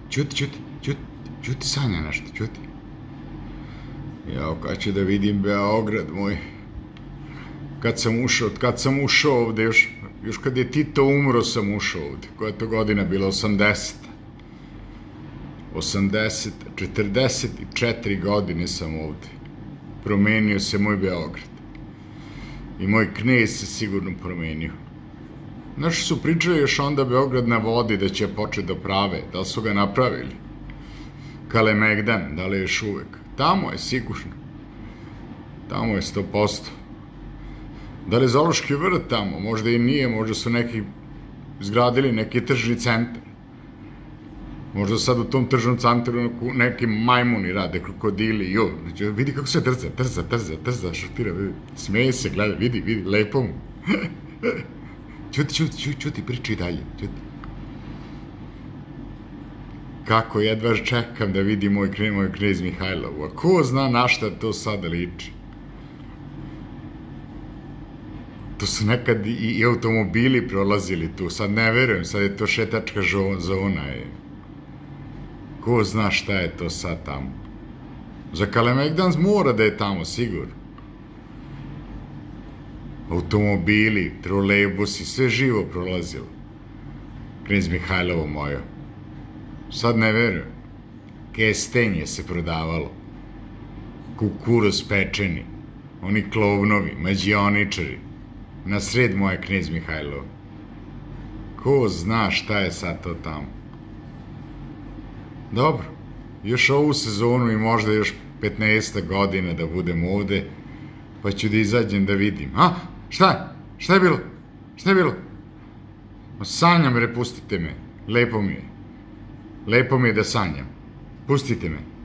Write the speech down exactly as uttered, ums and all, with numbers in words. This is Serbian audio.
Ćuti, ćuti, ćuti, ćuti, sanja nešto, ćuti. Jao, kad ću da vidim Beograd moj. Kad sam ušao, kad sam ušao ovde, još, još kad je Tito umro sam ušao ovde. Koja je to godina bila? osamdeseta. osamdeset, četrdeset četiri godine sam ovde. Promenio se moj Beograd. I moj knez se sigurno promenio. Znaš, su pričali još onda Beograd na vodi da će početi da prave. Da li su ga napravili? Kalemegdan, da li je još uvek? Tamo je sigurno. Tamo je sto posto. Da li je zoološki vrt tamo? Možda i nije, možda su neki izgradili neki tržni centar. Možda sad u tom tržnom centru neki majmuni rade, krokodili, jo, vidi kako se trza, trza, trza, trza, šutira, vidi, smeje se, gleda, vidi, vidi, lepo mu. Ćuti, ćuti, ćuti, ćuti, priči dalje, ćuti. Kako jedva čekam da vidi moj knez, moj knez Mihajlovu, a ko zna na šta to sada liči. Tu su nekad i, i automobili prolazili tu, sad ne verujem, sad je to šetačka zona. Je. Ko zna šta je to sad tamo. Za Kalemegdan mora da je tamo, sigurno. Automobili, trolejbusi, sve živo prolazilo. Knez Mihajlovo mojo. Sad ne verujem. Kestenje se prodavalo. Kukuruz pečeni. Oni klovnovi, mađioničari. Na sred moje knez Mihajlovo. Ko zna šta je sad to tamo. Dobro, još ovu sezonu i možda još petnaest godina da budem ovde, pa ću da izađem da vidim. A, šta je? Šta je bilo? Šta je bilo? Sanjam, re, pustite me. Lepo mi je. Lepo mi je da sanjam. Pustite me.